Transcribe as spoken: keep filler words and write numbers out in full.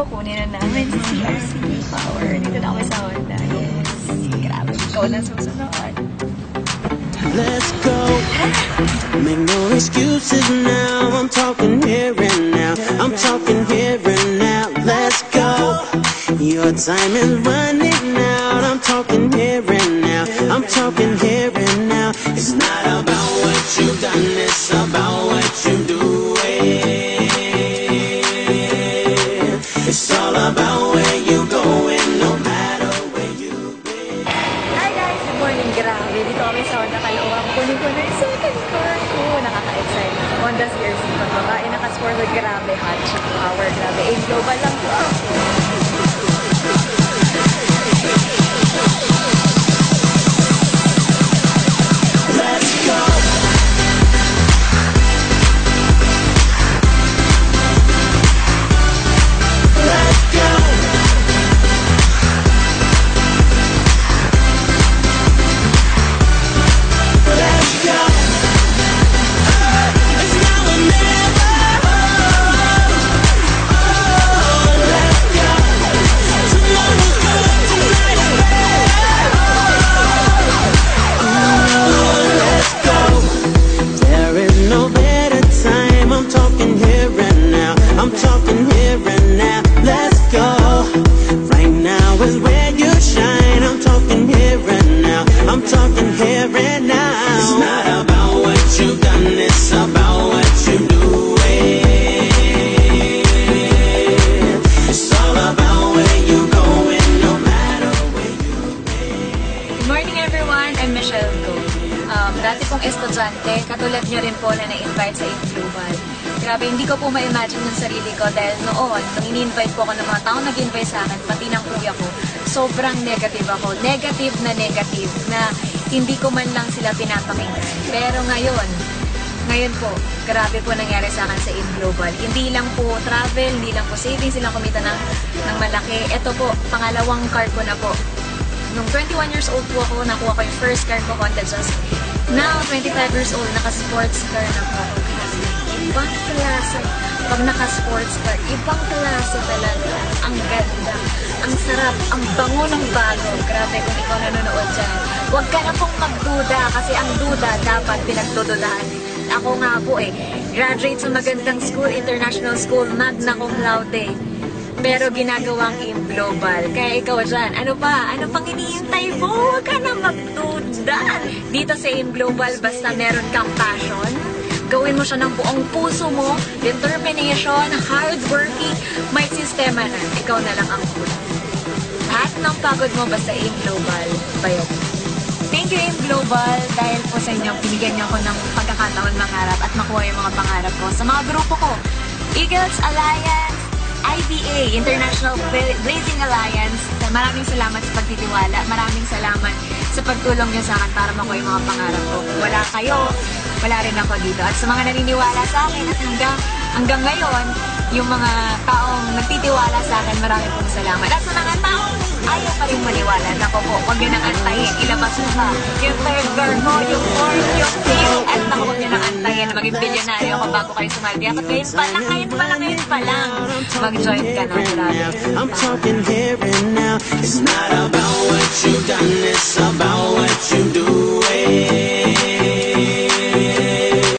kukunin na namin si C R C Power. Dito na kami sa Honda. Yes. Grabe. Ikaw na susunod. Let's go. Make no excuses now. I'm talking here and now. I'm talking here and now. Let's go. Your time is running out. I'm talking here and now. I'm talking here and now. It's not about what you've done. It's about what you do. It's all about where you going, no matter where you been. Hi guys! Good morning! Grabe! Dito kami sa Honda Caloocan. Kunin ko na yung second car ko. Nakaka-excite. Honda C R C. Pagbabae naka-spoiler. Grabe. Hot chick power. Grabe. Eh, global lang po ako. Dati pong estudyante, katulad nyo rin po na na-invite sa InGlobal. Grabe, hindi ko po ma-imagine yung sarili ko dahil noon, nung in-invite po ako ng mga taong nag-invite sa akin, pati ng kuya ko, sobrang negative ako. Negative na negative na hindi ko man lang sila pinapakinggan. Pero ngayon, ngayon po, grabe po nangyari sa akin sa InGlobal. Hindi lang po travel, hindi lang po savings, silang kumita ng, ng malaki. Ito po, pangalawang car ko na po. Nung twenty-one years old po ako, nakuha ko yung first car ko, Honda Jazz. Now, twenty-five years old, naka-sports car na po ako. Ibang klase. Pag naka-sports car, ibang klase talaga. Ang ganda. Ang sarap. Ang bango ng bago. Grabe kung ikaw nanonood dyan. Huwag ka na pong magduda kasi ang duda dapat pinagdududahan. Ako nga po eh, graduate sa magandang school, international school, magna cum laude. Pero ginagawang InGlobal. Kaya ikaw dyan, ano pa? Ano pang hinihintay mo? Huwag ka na magduda. Dito sa InGlobal, basta meron kang passion, gawin mo siya ng buong puso mo, determination, hardworking, may sistema na. Ikaw na lang ang good. Lahat ng pagod mo, basta InGlobal, bayad. Thank you, InGlobal, dahil po sa inyo, binigyan niyo ako ng pagkakataon mangarap at makuha yung mga pangarap ko sa mga grupo ko. Eagles Alliance, I B A, International Blazing Alliance. Maraming salamat sa pagtitiwala. Maraming salamat sa pagtulong niyo sa akin para makuha yung mga pangarap ko. Wala kayo, wala rin ako dito. At sa mga naniniwala sa akin at hanggang, hanggang ngayon, yung mga taong nagtitiwala sa akin, maraming pong salamat. At sa mga taong ayaw pa rin maniwala, nako po, huwag nyo nang antayin. Ilabas mo pa yung third girl mo, yung fourth, yung fifth, at nako, huwag nyo nang antayin na maging bilyonaryo ako bago kayo sumaldi. At ngayon pa lang, ngayon pa lang, ngayon pa lang, mag-join ka na, grabe. I'm talking here and now. It's not about what you've done, it's about what you do.